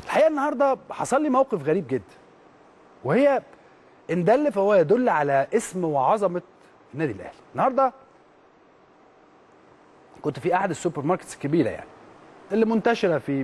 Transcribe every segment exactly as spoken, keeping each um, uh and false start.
الحقيقه النهارده حصل لي موقف غريب جدا، وهي ان دل فهو يدل على اسم وعظمه النادي الاهلي. النهارده كنت في احد السوبر ماركتس الكبيره يعني اللي منتشره في،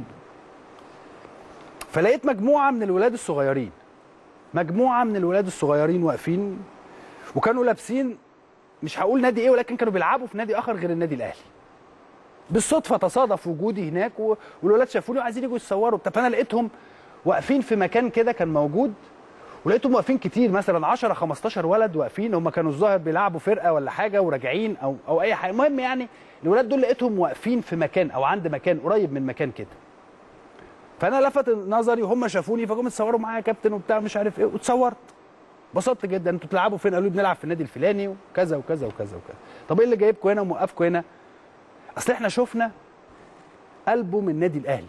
فلقيت مجموعه من الولاد الصغيرين مجموعه من الولاد الصغيرين واقفين، وكانوا لابسين مش هقول نادي ايه، ولكن كانوا بيلعبوا في نادي اخر غير النادي الاهلي. بالصدفه تصادف وجودي هناك والولاد شافوني وعايزين يجوا يتصوروا، فانا لقيتهم واقفين في مكان كده كان موجود، ولقيتهم واقفين كتير مثلا عشرة خمستاشر ولد واقفين، هم كانوا الظاهر بيلعبوا فرقه ولا حاجه وراجعين او او اي حاجه. المهم يعني الولاد دول لقيتهم واقفين في مكان او عند مكان قريب من مكان كده، فانا لفت نظري وهم شافوني فجم اتصوروا معايا يا كابتن وبتاع مش عارف ايه، واتصورت. انبسطت جدا. انتوا بتلعبوا فين؟ قالوا لي بنلعب في النادي الفلاني وكذا وكذا وكذا وكذا. طب ايه اللي جايبكم هنا وموقفكم هنا؟ اصل احنا شفنا ألبوم النادي الاهلي.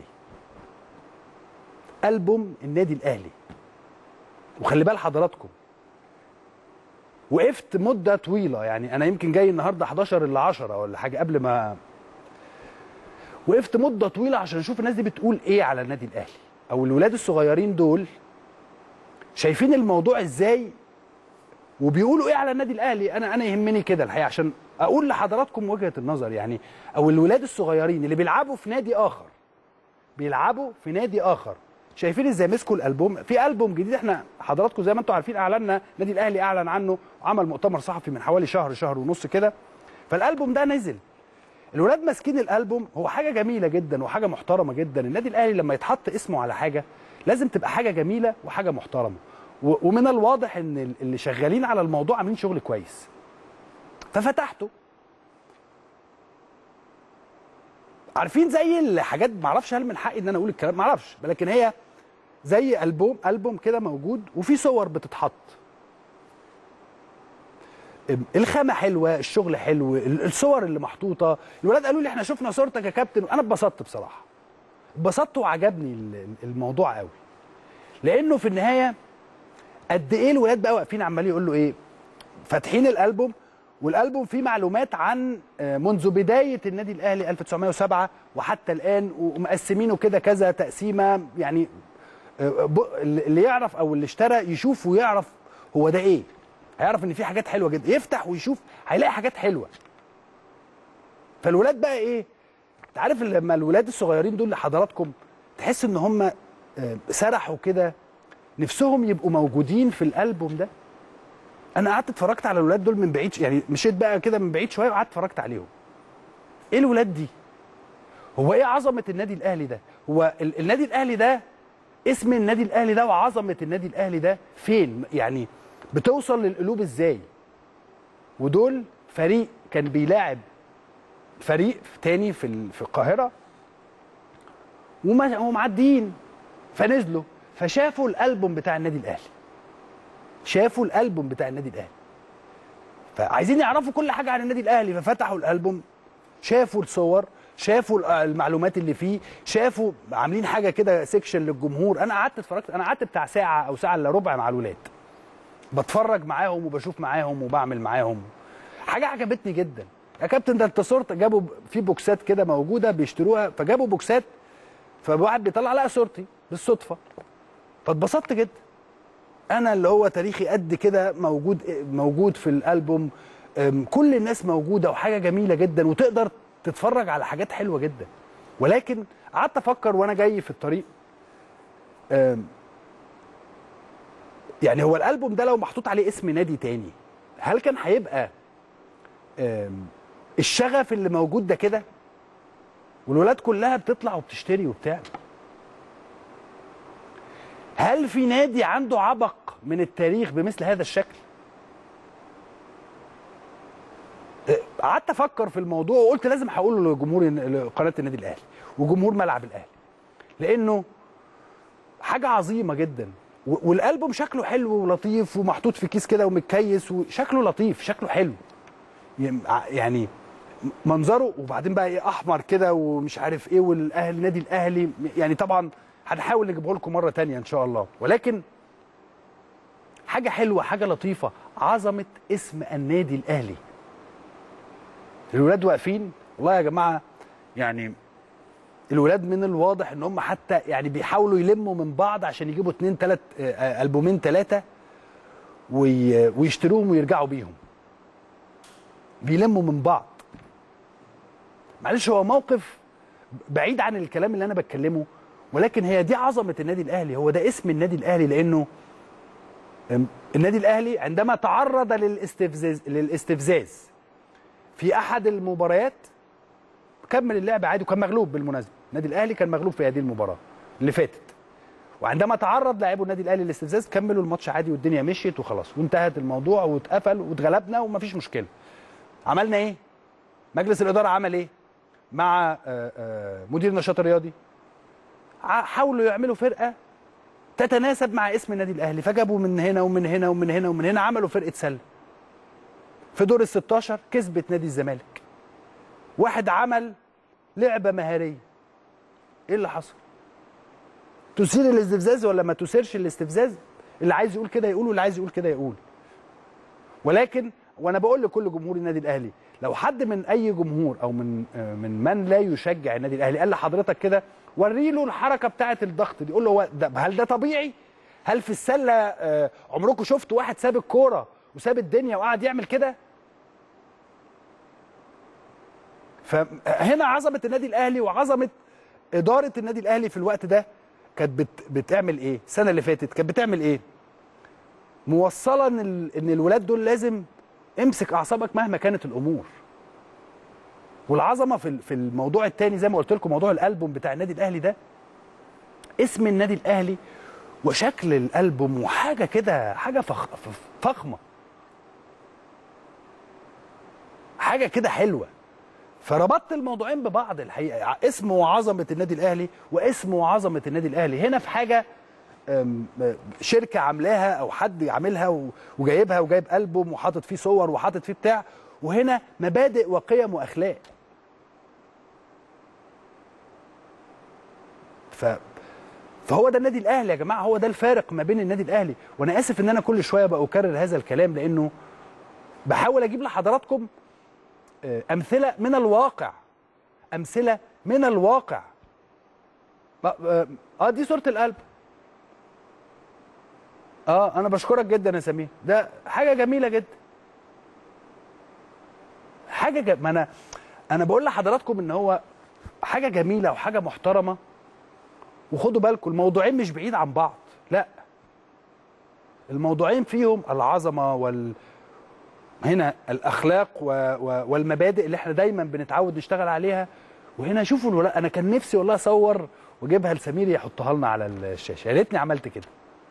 ألبوم النادي الاهلي. وخلي بال حضراتكم، وقفت مده طويله، يعني انا يمكن جاي النهارده حداشر الا عشرة ولا حاجه، قبل ما وقفت مده طويله عشان اشوف الناس دي بتقول ايه على النادي الاهلي، او الولاد الصغيرين دول شايفين الموضوع ازاي وبيقولوا ايه على النادي الاهلي. انا انا يهمني كده الحقيقه عشان اقول لحضراتكم وجهه النظر، يعني او الولاد الصغيرين اللي بيلعبوا في نادي اخر بيلعبوا في نادي اخر شايفين ازاي مسكوا الالبوم. في البوم جديد احنا حضراتكم زي ما انتم عارفين اعلنا النادي الاهلي، اعلن عنه وعمل مؤتمر صحفي من حوالي شهر شهر ونص كده، فالالبوم ده نزل. الولاد ماسكين الالبوم، هو حاجه جميله جدا وحاجه محترمه جدا. النادي الاهلي لما يتحط اسمه على حاجه لازم تبقى حاجه جميله وحاجه محترمه، ومن الواضح ان اللي شغالين على الموضوع عاملين شغل كويس. ففتحته، عارفين زي الحاجات، معرفش هل من حقي ان انا اقول الكلام، معرفش، لكن هي زي البوم البوم كده موجود وفي صور بتتحط. الخامه حلوه، الشغل حلو، الصور اللي محطوطه. الولاد قالوا لي احنا شفنا صورتك يا كابتن، وانا اتبسطت بصراحه، اتبسطت وعجبني الموضوع قوي، لانه في النهايه قد ايه الولاد بقى واقفين عمالين يقولوا ايه، فاتحين الالبوم، والالبوم فيه معلومات عن منذ بدايه النادي الاهلي ألف وتسعمائة وسبعة وحتى الان، ومقسمينه كده كذا تقسيمه، يعني اللي يعرف او اللي اشترى يشوف ويعرف هو ده ايه، هيعرف ان في حاجات حلوه جدا، يفتح ويشوف هيلاقي حاجات حلوه. فالولاد بقى ايه، انت عارف لما الولاد الصغيرين دول لحضراتكم تحس ان هم سرحوا كده، نفسهم يبقوا موجودين في الالبوم ده. انا قعدت اتفرجت على الولاد دول من بعيد، يعني مشيت بقى كده من بعيد شويه وقعدت اتفرجت عليهم. ايه الولاد دي؟ هو ايه عظمه النادي الاهلي ده؟ هو النادي الاهلي ده، اسم النادي الاهلي ده وعظمه النادي الاهلي ده فين؟ يعني بتوصل للقلوب ازاي؟ ودول فريق كان بيلاعب فريق تاني في في القاهره ومعديين، فنزلوا فشافوا الالبوم بتاع النادي الاهلي. شافوا الالبوم بتاع النادي الاهلي، فعايزين يعرفوا كل حاجه عن النادي الاهلي، ففتحوا الالبوم، شافوا الصور، شافوا المعلومات اللي فيه، شافوا عاملين حاجه كده سيكشن للجمهور. انا قعدت اتفرجت، انا قعدت بتاع ساعه او ساعه الا ربع مع الولاد، بتفرج معاهم وبشوف معاهم وبعمل معاهم. حاجه عجبتني جدا يا كابتن. ده انت صورت، جابوا في بوكسات كده موجوده بيشتروها، فجابوا بوكسات، فواحد بيطلع لقى صورتي بالصدفه، فاتبسطت جدا. انا اللي هو تاريخي قد كده موجود موجود في الالبوم، كل الناس موجوده، وحاجه جميله جدا، وتقدر تتفرج على حاجات حلوه جدا. ولكن قعدت افكر وانا جاي في الطريق، يعني هو الالبوم ده لو محطوط عليه اسم نادي تاني هل كان هيبقى الشغف اللي موجود ده كده؟ والولاد كلها بتطلع وبتشتري وبتاع. هل في نادي عنده عبق من التاريخ بمثل هذا الشكل؟ قعدت افكر في الموضوع وقلت لازم هقوله لجمهور قناه النادي الاهلي وجمهور ملعب الاهلي، لانه حاجه عظيمه جدا. والالبوم شكله حلو ولطيف ومحطوط في كيس كده ومتكيس، وشكله لطيف، شكله حلو، يعني منظره، وبعدين بقى ايه، احمر كده ومش عارف ايه، والاهلي النادي الاهلي، يعني طبعا هنحاول نجيبه لكم مره ثانيه ان شاء الله، ولكن حاجه حلوه، حاجه لطيفه، عظمه اسم النادي الاهلي. الولاد واقفين، والله يا جماعه يعني الولاد من الواضح ان هم حتى يعني بيحاولوا يلموا من بعض عشان يجيبوا اتنين تلات البومين ثلاثه ويشتروهم ويرجعوا بيهم. بيلموا من بعض. معلش هو موقف بعيد عن الكلام اللي انا بتكلمه، ولكن هي دي عظمه النادي الاهلي، هو ده اسم النادي الاهلي، لانه النادي الاهلي عندما تعرض للاستفزاز للاستفزاز في احد المباريات كمل اللعب عادي وكان مغلوب. بالمناسبه النادي الاهلي كان مغلوب في هذه المباراه اللي فاتت، وعندما تعرض لاعبو النادي الاهلي للاستفزاز كملوا الماتش عادي والدنيا مشيت وخلاص وانتهت الموضوع واتقفل واتغلبنا ومفيش مشكله. عملنا ايه؟ مجلس الاداره عمل ايه؟ مع مدير النشاط الرياضي حاولوا يعملوا فرقه تتناسب مع اسم النادي الاهلي، فجابوا من هنا ومن هنا ومن هنا ومن هنا، عملوا فرقه سله. في دور ال ستاشر كسبت نادي الزمالك. واحد عمل لعبه مهاريه. ايه اللي حصل؟ تثير الاستفزاز ولا ما تثيرش الاستفزاز؟ اللي عايز يقول كده يقول واللي عايز يقول كده يقول. ولكن وانا بقول لكل جمهور النادي الاهلي، لو حد من اي جمهور او من من من لا يشجع النادي الاهلي قال لحضرتك كده، وري له الحركه بتاعه الضغط دي، قول له هو ده هل ده طبيعي؟ هل في السله آه عمركم شفتوا واحد ساب الكوره وساب الدنيا وقعد يعمل كده؟ فهنا عظمه النادي الاهلي وعظمه اداره النادي الاهلي في الوقت ده كانت بت بتعمل ايه؟ السنه اللي فاتت كانت بتعمل ايه؟ موصله ان ان الولاد دول لازم امسك اعصابك مهما كانت الامور. والعظمه في في الموضوع الثاني زي ما قلت لكم، موضوع الالبوم بتاع النادي الاهلي ده، اسم النادي الاهلي وشكل الالبوم وحاجه كده، حاجه فخ فخمه، حاجه كده حلوه. فربطت الموضوعين ببعض الحقيقه، اسم وعظمه النادي الاهلي واسم وعظمه النادي الاهلي هنا في حاجه شركه عاملاها او حد عاملها وجايبها وجايب البوم وحاطط فيه صور وحاطط فيه بتاع، وهنا مبادئ وقيم واخلاق. ف فهو ده النادي الاهلي يا جماعه، هو ده الفارق ما بين النادي الاهلي. وانا اسف ان انا كل شويه بقى اكرر هذا الكلام، لانه بحاول اجيب لحضراتكم امثله من الواقع، امثله من الواقع. اه دي صوره القلب. اه انا بشكرك جدا يا سمير، ده حاجه جميله جدا، حاجه ج... ما انا انا بقول لحضراتكم ان هو حاجه جميله وحاجه محترمه. وخدوا بالكم الموضوعين مش بعيد عن بعض، لا الموضوعين فيهم العظمه وال هنا الاخلاق و... و... والمبادئ اللي احنا دايما بنتعود نشتغل عليها. وهنا شوفوا الولاد، انا كان نفسي والله اصور واجيبها لسمير يحطها لنا على الشاشه، يا ريتني عملت كده.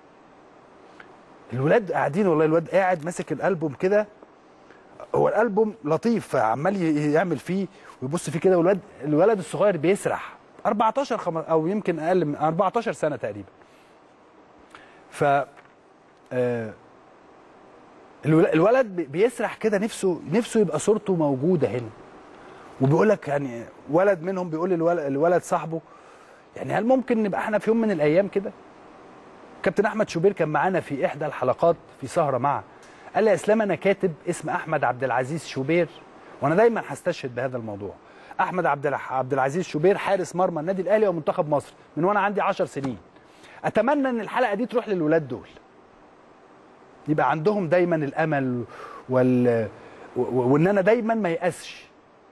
الولاد قاعدين والله، الواد قاعد ماسك الالبوم كده، هو الالبوم لطيف عمال يعمل فيه ويبص فيه كده، والولد الولد الصغير بيسرح أربعتاشر خم... او يمكن اقل من أربعتاشر سنه تقريبا. ف آه... الولد بيسرح كده، نفسه نفسه يبقى صورته موجوده هنا. وبيقول لك يعني ولد منهم بيقول للولد الولد صاحبه، يعني هل ممكن نبقى احنا في يوم من الايام كده؟ كابتن احمد شوبير كان معانا في احدى الحلقات في سهره معه، قال لي يا اسلام انا كاتب اسم احمد عبد العزيز شوبير، وانا دايما هستشهد بهذا الموضوع. احمد عبد عبد العزيز شوبير حارس مرمى النادي الاهلي ومنتخب مصر من وانا عندي عشر سنين. اتمنى ان الحلقه دي تروح للولاد دول، يبقى عندهم دايما الامل وال وان انا دايما ما يأسش.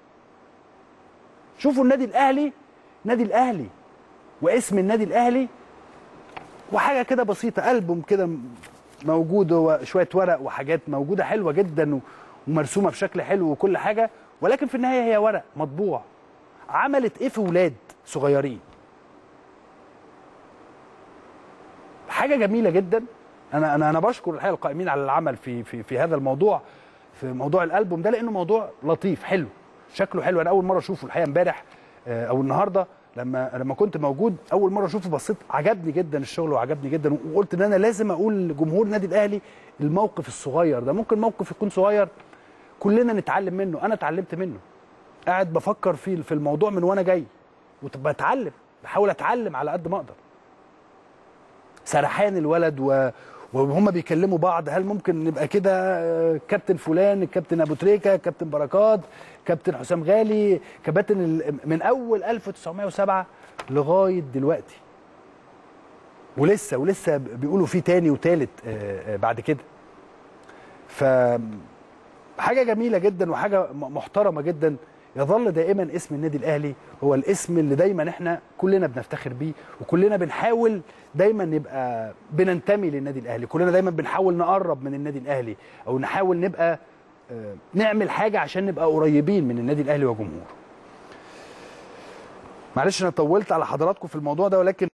شوفوا النادي الاهلي، النادي الاهلي واسم النادي الاهلي وحاجه كده بسيطه، البوم كده موجود وشويه ورق وحاجات موجوده حلوه جدا ومرسومه بشكل حلو وكل حاجه، ولكن في النهايه هي ورق مطبوع. عملت ايه في ولاد صغيرين؟ حاجه جميله جدا. انا انا انا بشكر الحقيقه القائمين على العمل في في في هذا الموضوع، في موضوع الالبوم ده، لانه موضوع لطيف حلو، شكله حلو. انا اول مره اشوفه الحقيقه امبارح او النهارده، لما لما كنت موجود اول مره اشوفه بصيت عجبني جدا الشغل وعجبني جدا، وقلت ان انا لازم اقول لجمهور النادي الاهلي الموقف الصغير ده، ممكن موقف يكون صغير كلنا نتعلم منه. انا اتعلمت منه، قاعد بفكر في في الموضوع من وانا جاي وبتعلم، بحاول اتعلم على قد ما اقدر. سرحان الولد و وهم بيكلموا بعض، هل ممكن نبقى كده كابتن فلان، الكابتن ابو تريكه، كابتن بركات، كابتن حسام غالي، كباتن من اول ألف وتسعمائة وسبعة لغايه دلوقتي، ولسه ولسه بيقولوا فيه تاني وتالت بعد كده. ف حاجه جميله جدا وحاجه محترمه جدا. يظل دائما اسم النادي الاهلي هو الاسم اللي دايما احنا كلنا بنفتخر بيه، وكلنا بنحاول دايما نبقى بننتمي للنادي الاهلي، كلنا دايما بنحاول نقرب من النادي الاهلي، او نحاول نبقى نعمل حاجه عشان نبقى قريبين من النادي الاهلي وجمهوره. معلش انا طولت على حضراتكم في الموضوع ده، ولكن